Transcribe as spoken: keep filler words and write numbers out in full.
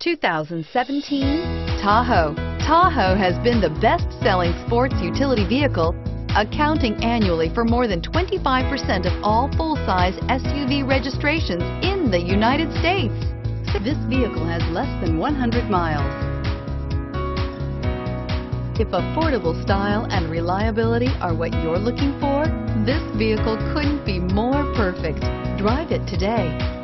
two thousand seventeen Tahoe. Tahoe has been the best-selling sports utility vehicle, accounting annually for more than twenty-five percent of all full-size S U V registrations in the United States. This vehicle has less than one hundred miles. If affordable style and reliability are what you're looking for, this vehicle couldn't be more perfect. Drive it today.